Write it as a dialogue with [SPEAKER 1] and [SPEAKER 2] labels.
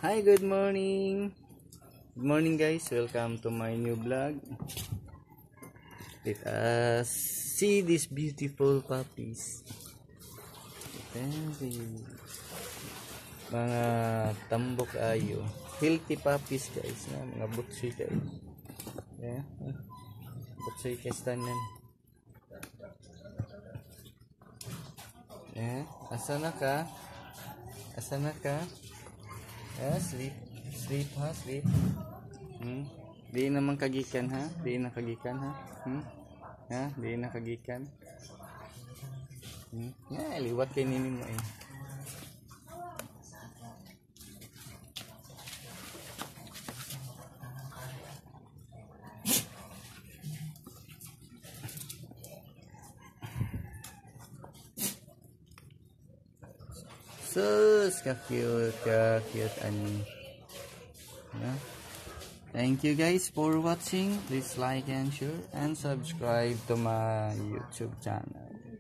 [SPEAKER 1] Hi, good morning. Good morning guys, welcome to my new vlog. Let us see these beautiful puppies. Mga tambok ayo. Healthy puppies guys, mga butsoy kayo. Yeah. Butsoy kastanan. Yeah. Asa na ka? Sleep ha, sleep. Di naman kagikan ha, di na kagikan ha. Di na kagikan. Liwat kay nini mo eh. Sus, ka-cute ani. Thank you guys for watching. Please like and share and subscribe to my YouTube channel.